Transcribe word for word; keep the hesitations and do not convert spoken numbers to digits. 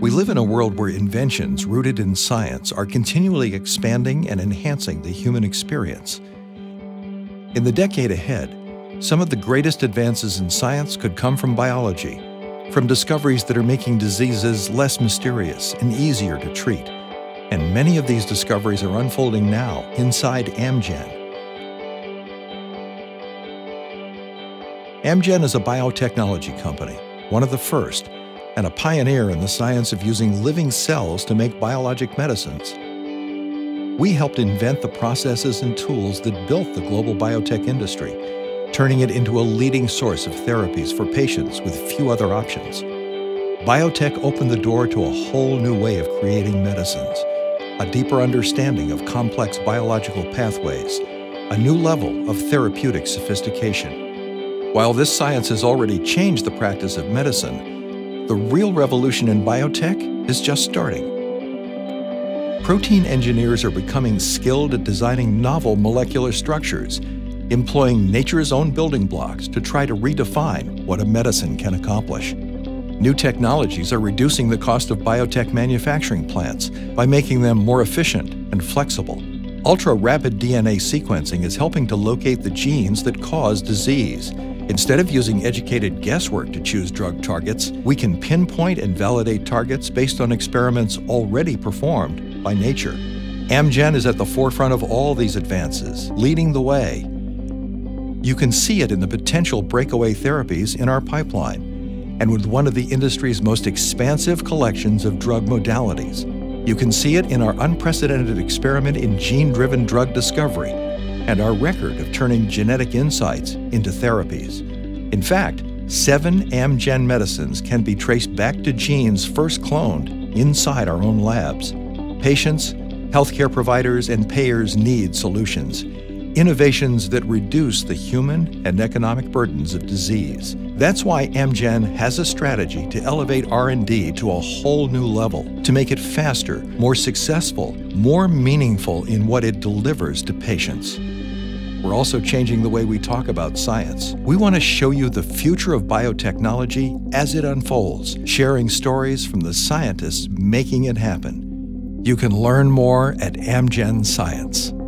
We live in a world where inventions rooted in science are continually expanding and enhancing the human experience. In the decade ahead, some of the greatest advances in science could come from biology, from discoveries that are making diseases less mysterious and easier to treat. And many of these discoveries are unfolding now inside Amgen. Amgen is a biotechnology company, one of the first, and a pioneer in the science of using living cells to make biologic medicines. We helped invent the processes and tools that built the global biotech industry, turning it into a leading source of therapies for patients with few other options. Biotech opened the door to a whole new way of creating medicines, a deeper understanding of complex biological pathways, a new level of therapeutic sophistication. While this science has already changed the practice of medicine, the real revolution in biotech is just starting. Protein engineers are becoming skilled at designing novel molecular structures, employing nature's own building blocks to try to redefine what a medicine can accomplish. New technologies are reducing the cost of biotech manufacturing plants by making them more efficient and flexible. Ultra-rapid D N A sequencing is helping to locate the genes that cause disease. Instead of using educated guesswork to choose drug targets, we can pinpoint and validate targets based on experiments already performed by nature. Amgen is at the forefront of all these advances, leading the way. You can see it in the potential breakaway therapies in our pipeline, and with one of the industry's most expansive collections of drug modalities. You can see it in our unprecedented experiment in gene-driven drug discovery, and our record of turning genetic insights into therapies. In fact, seven Amgen medicines can be traced back to genes first cloned inside our own labs. Patients, healthcare providers, and payers need solutions, innovations that reduce the human and economic burdens of disease. That's why Amgen has a strategy to elevate R and D to a whole new level, to make it faster, more successful, more meaningful in what it delivers to patients. We're also changing the way we talk about science. We want to show you the future of biotechnology as it unfolds, sharing stories from the scientists making it happen. You can learn more at Amgen Science.